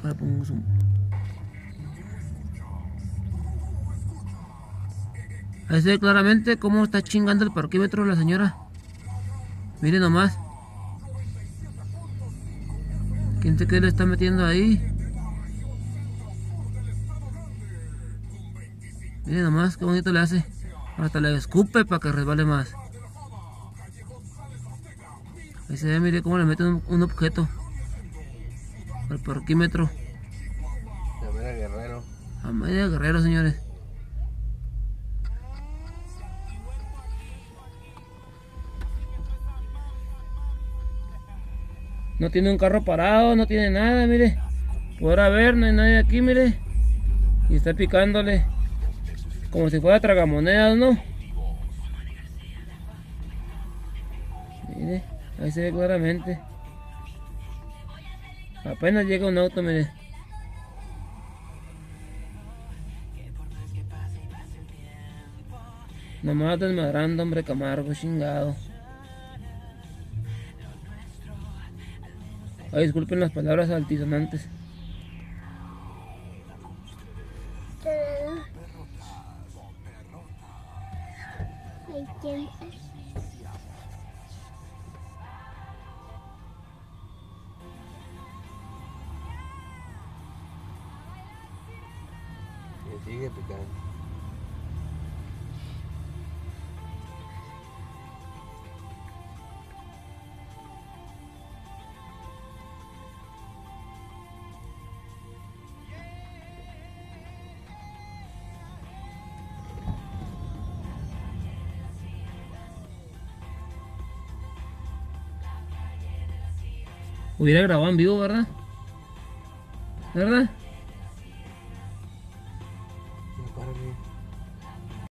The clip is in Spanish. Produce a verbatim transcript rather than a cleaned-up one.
Déjale pongo zoom. Ahí se ve claramente cómo está chingando el parquímetro la señora. Miren nomás. ¿Quién sabe qué le está metiendo ahí? Miren nomás qué bonito le hace. Hasta le escupe para que resbale más. Ahí se ve, mire cómo le mete un, un objeto al parquímetro. A media Guerrero. A media Guerrero, señores. No tiene un carro parado, no tiene nada, mire. Podrá ver, no hay nadie aquí, mire. Y está picándole. Como si fuera tragamonedas, ¿no? Mire, ahí se ve claramente. Apenas llega un auto, mire. Nomás desmadrando, hombre, Camargo, chingado. Ay, disculpen las palabras altisonantes. Y sigue picando. Hubiera grabado en vivo, ¿verdad? ¿Verdad? No, párale.